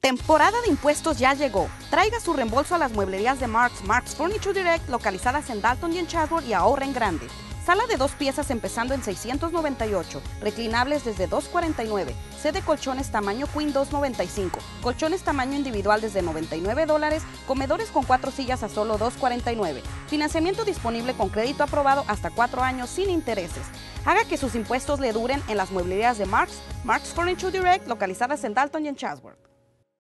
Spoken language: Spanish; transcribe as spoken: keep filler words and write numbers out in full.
Temporada de impuestos ya llegó. Traiga su reembolso a las mueblerías de Marks, Marks Furniture Direct, localizadas en Dalton y en Chatsworth, y ahorra en grande. Sala de dos piezas empezando en seiscientos noventa y ocho, reclinables desde dos cuarenta y nueve, C de colchones tamaño Queen dos noventa y cinco, colchones tamaño individual desde noventa y nueve dólares, comedores con cuatro sillas a solo dos cuarenta y nueve. Financiamiento disponible con crédito aprobado hasta cuatro años sin intereses. Haga que sus impuestos le duren en las mueblerías de Marks, Marks Furniture Direct, localizadas en Dalton y en Chatsworth.